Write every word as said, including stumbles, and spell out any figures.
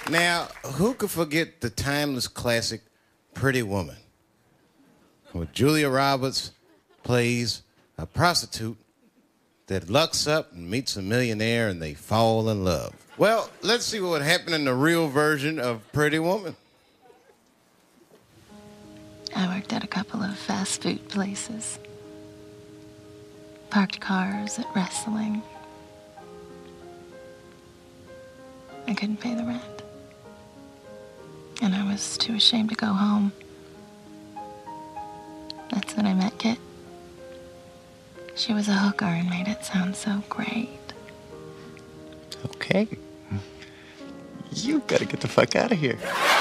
Now, who could forget the timeless classic Pretty Woman? Where Julia Roberts plays a prostitute that lucks up and meets a millionaire and they fall in love. Well, let's see what happened in the real version of Pretty Woman. I worked at a couple of fast food places. Parked cars at wrestling. I couldn't pay the rent. And I was too ashamed to go home. That's when I met Kit. She was a hooker and made it sound so great. Okay. You gotta get the fuck out of here.